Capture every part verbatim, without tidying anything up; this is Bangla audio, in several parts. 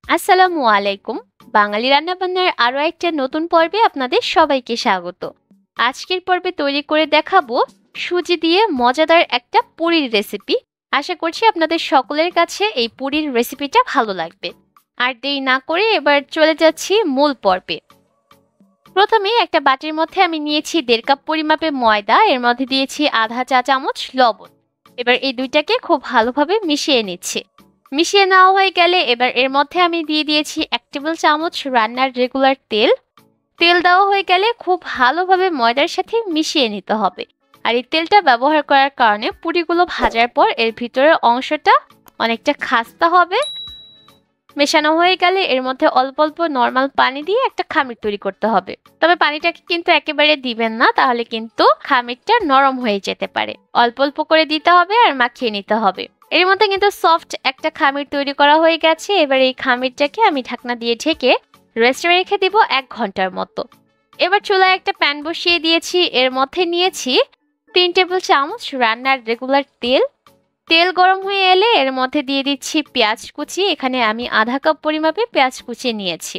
আসসালামু আলাইকুম। বাঙালি রান্নাবান্নার আরো একটা নতুন পর্বে আপনাদের সবাইকে স্বাগত। আজকের পর্বে তৈরি করে দেখাবো সুজি দিয়ে মজাদার একটা পুরির রেসিপি। আশা করছি আপনাদের সকলের কাছে এই পুরির রেসিপিটা ভালো লাগবে। আর দেরি না করে এবার চলে যাচ্ছি মূল পর্বে। প্রথমে একটা বাটির মধ্যে আমি নিয়েছি দেড় কাপ পরিমাপে ময়দা, এর মধ্যে দিয়েছি আধা চা চামচ লবণ। এবার এই দুইটাকে খুব ভালোভাবে মিশিয়ে নিচ্ছি। মিশিয়ে নেওয়া হয়ে গেলে এবার এর মধ্যে আমি দিয়ে দিয়েছি এক টেবিল চামচ রান্নার রেগুলার তেল। তেল দেওয়া হয়ে গেলে খুব ভালোভাবে ময়দার সাথে মিশিয়ে নিতে হবে। আর এই তেলটা ব্যবহার করার কারণে পুরিগুলো ভাজার পর এর ভিতরের অংশটা অনেকটা খাস্তা হবে। মেশানো হয়ে গেলে এর মধ্যে অল্প অল্প নর্মাল পানি দিয়ে একটা খামির তৈরি করতে হবে। তবে পানিটাকে কিন্তু একেবারে দিবেন না, তাহলে কিন্তু খামিরটা নরম হয়ে যেতে পারে। অল্প অল্প করে দিতে হবে আর মাখিয়ে নিতে হবে। এর মধ্যে কিন্তু সফট একটা খামির তৈরি করা হয়ে গেছে। এবার এই খামিরটাকে আমি ঢাকনা দিয়ে ঢেকে রেস্টে রেখে দিব এক ঘন্টার মতো। এবার চুলায় একটা প্যান বসিয়ে দিয়েছি, এর মধ্যে নিয়েছি তিন টেবিল চামচ রান্নার রেগুলার তেল। তেল গরম হয়ে এলে এর মধ্যে দিয়ে দিচ্ছি পেঁয়াজ কুচি। এখানে আমি আধা কাপ পরিমাপে পেঁয়াজ কুচি নিয়েছি।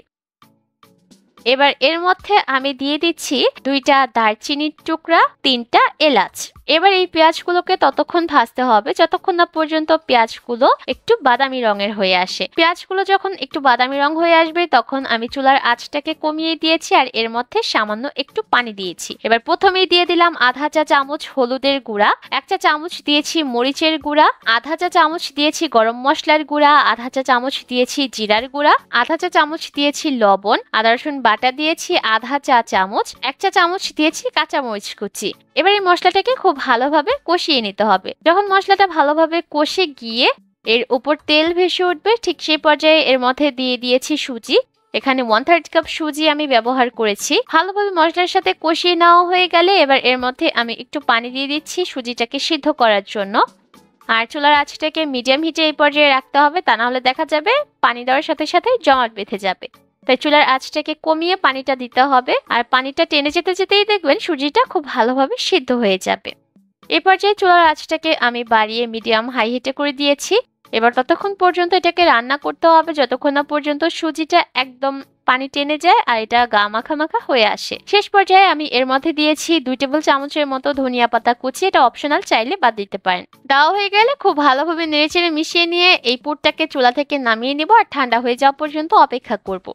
এবার এর মধ্যে আমি দিয়ে দিচ্ছি দুইটা দারচিনির টুকরা, তিনটা এলাচ। এবার এই পেঁয়াজগুলোকে ততক্ষণ ভাজতে হবে যতক্ষণ না পর্যন্ত পেঁয়াজগুলো একটু বাদামি রঙের হয়ে আসে। পেঁয়াজগুলো যখন একটু বাদামি রং হয়ে আসবে তখন আমি চুলার আঁচটাকে কমিয়ে দিয়েছি আর এর মধ্যে সামান্য একটু পানি দিয়েছি। এবার প্রথমেই দিয়ে দিলাম আধা চা চামচ হলুদের গুঁড়া, এক চা চামচ দিয়েছি মরিচের গুঁড়া, আধা চা চামচ দিয়েছি গরম মশলার গুঁড়া, আধা চা চামচ দিয়েছি জিরার গুঁড়া, আধা চা চামচ দিয়েছি লবণ, আদা রসুন বাটা দিয়েছি আধা চা চামচ, এক চা চামচ দিয়েছি কাঁচামরিচ কুচি। এবার এই মশলাটাকে খুব ভালোভাবে কষিয়ে নিতে হবে। যখন মশলাটা ভালোভাবে কষে গিয়ে এর উপর তেল ভেসে উঠবে, ঠিক সেই পর্যায়ে এর মধ্যে দিয়ে দিয়েছি সুজি। এখানে ওয়ান থার্ড কাপ সুজি আমি ব্যবহার করেছি। ভালোভাবে মশলার সাথে কষিয়ে নেওয়া হয়ে গেলে এবার এর মধ্যে আমি একটু পানি দিয়ে দিচ্ছি সুজিটাকে সিদ্ধ করার জন্য। আর চুলার আঁচটাকে মিডিয়াম হিটে এই পর্যায়ে রাখতে হবে, তা না হলে দেখা যাবে পানি দেওয়ার সাথে সাথে জমাট বেঁধে যাবে। তাই চুলার আঁচটাকে কমিয়ে পানিটা দিতে হবে। আর পানিটা টেনে যেতে যেতেই দেখবেন সুজিটা খুব ভালোভাবে সিদ্ধ হয়ে যাবে। এই পর্যায়ে চুলার আঁচটাকে আমি বাড়িয়ে মিডিয়াম হাই হিটে করে দিয়েছি। এবার ততক্ষণ পর্যন্ত এটাকে রান্না করতে হবে যতক্ষণ না পর্যন্ত সুজিটা একদম পানি টেনে যায় আর এটা গা মাখা মাখা হয়ে আসে। শেষ পর্যায়ে আমি এর মধ্যে দিয়েছি দুই টেবিল চামচের মতো ধনিয়া পাতা কুচি। এটা অপশনাল, চাইলে বাদ দিতে পারেন। দেওয়া হয়ে গেলে খুব ভালোভাবে নেড়েচেড়ে মিশিয়ে নিয়ে এই পুরটাকে চুলা থেকে নামিয়ে নিব আর ঠান্ডা হয়ে যাওয়া পর্যন্ত অপেক্ষা করব।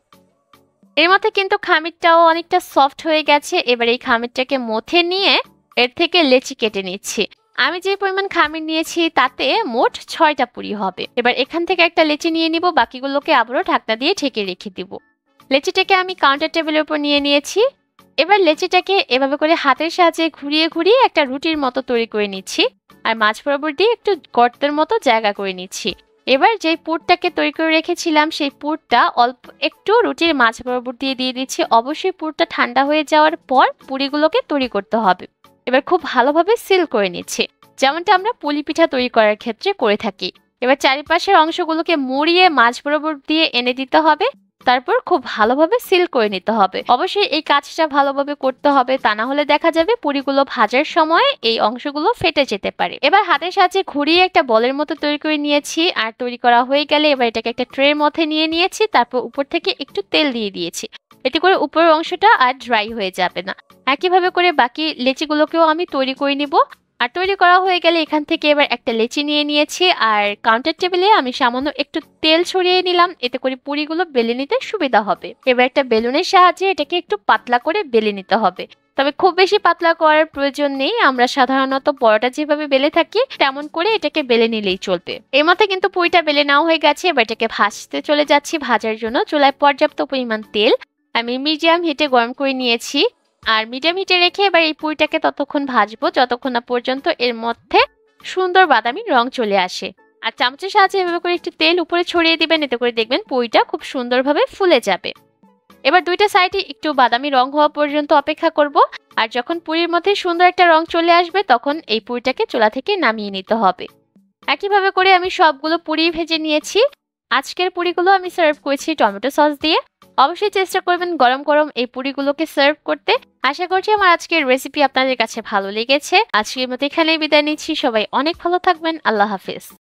এর মধ্যে কিন্তু খামিরটাও অনেকটা সফট হয়ে গেছে। এবার এই খামিরটাকে মথে নিয়ে এর থেকে লেচি কেটে নিচ্ছি। আমি যে পরিমাণ খামির নিয়েছি তাতে মোট ছয়টা পুরি হবে। এবার এখান থেকে একটা লেচি নিয়ে নিব, বাকিগুলোকে আবারও ঢাকনা দিয়ে ঢেকে রেখে দিব। লেচিটাকে আমি কাউন্টার টেবিলের উপর নিয়ে নিয়েছি। এবার লেচিটাকে এভাবে করে হাতের সাহায্যে ঘুরিয়ে ঘুরিয়ে একটা রুটির মতো তৈরি করে নিচ্ছি আর মাঝ বরাবর দিয়ে একটু গর্তের মতো জায়গা করে নিচ্ছি। এবার যে পুরটাকে তৈরি করে রেখেছিলাম সেই পুরটা অল্প একটু রুটির মাঝ বরাবর দিয়ে দিয়ে দিচ্ছি। অবশ্যই পুরটা ঠান্ডা হয়ে যাওয়ার পর পুরিগুলোকে তৈরি করতে হবে। এবার খুব ভালোভাবে সিল করে নিচ্ছি, যেমনটা আমরা পুলি পিঠা তৈরি করার ক্ষেত্রে করে থাকি। এবার চারিপাশের অংশগুলোকে মুড়িয়ে মাঝ বরাবর দিয়ে এনে দিতে হবে, তারপর খুব ভালোভাবে সিল করে নিতে হবে। অবশ্যই এই কাজটা ভালোভাবে করতে হবে, তা না হলে দেখা যাবে পুরিগুলো ভাজার সময় এই অংশগুলো ফেটে যেতে পারে। এবার হাতের সাহায্যে ঘুরিয়ে একটা বলের মতো তৈরি করে নিয়েছি আর তৈরি করা হয়ে গেলে এবার এটাকে একটা ট্রের মধ্যে নিয়ে নিয়েছি। তারপর উপর থেকে একটু তেল দিয়ে দিয়েছি, এতে করে উপরের অংশটা আর ড্রাই হয়ে যাবে না। একইভাবে করে বাকি লেচিগুলোকেও আমি তৈরি করে নিব। আর তৈরি করা হয়ে গেলে এখান থেকে এবার একটা লেচি নিয়ে নিয়েছি আর কাউন্টার টেবিলে আমি সামান্য একটু তেল ছড়িয়ে নিলাম, এতে করে পুরিগুলো বেলে নিতে সুবিধা হবে। এবার একটা বেলুনের সাহায্যে এটাকে একটু পাতলা করে বেলে নিতে হবে, তবে খুব বেশি পাতলা করার প্রয়োজন নেই। আমরা সাধারণত পরোটা যেভাবে বেলে থাকি তেমন করে এটাকে বেলে নিলেই চলবে। এর মধ্যে কিন্তু পুরিটা বেলে নেওয়া হয়ে গেছে। এবার এটাকে ভাজতে চলে যাচ্ছি। ভাজার জন্য চুলায় পর্যাপ্ত পরিমাণ তেল আমি মিডিয়াম হিটে গরম করে নিয়েছি আর মিডিয়াম হিটে রেখে এবার এই পুরিটাকে ততক্ষণ ভাজবো যতক্ষণ না পর্যন্ত এর মধ্যে সুন্দর বাদামি রং চলে আসে। আর চামচের সাহায্যে এভাবে করে একটু তেল উপরে ছড়িয়ে দিবেন, এতে করে দেখবেন পুরিটা খুব সুন্দরভাবে ফুলে যাবে। এবার দুইটা সাইডে একটু বাদামি রং হওয়া পর্যন্ত অপেক্ষা করব। আর যখন পুরির মধ্যে সুন্দর একটা রং চলে আসবে তখন এই পুরিটাকে চুলা থেকে নামিয়ে নিতে হবে। একইভাবে করে আমি সবগুলো পুরি ভেজে নিয়েছি। আজকের পুরিগুলো আমি সার্ভ করেছি টমেটো সস দিয়ে। অবশ্যই চেষ্টা করবেন গরম গরম এই পুরিগুলোকে সার্ভ করতে। আশা করছি আমার আজকের রেসিপি আপনাদের কাছে ভালো লেগেছে। আজকের মতো এখানেই বিদায় নিচ্ছি। সবাই অনেক ভালো থাকবেন। আল্লাহ হাফেজ।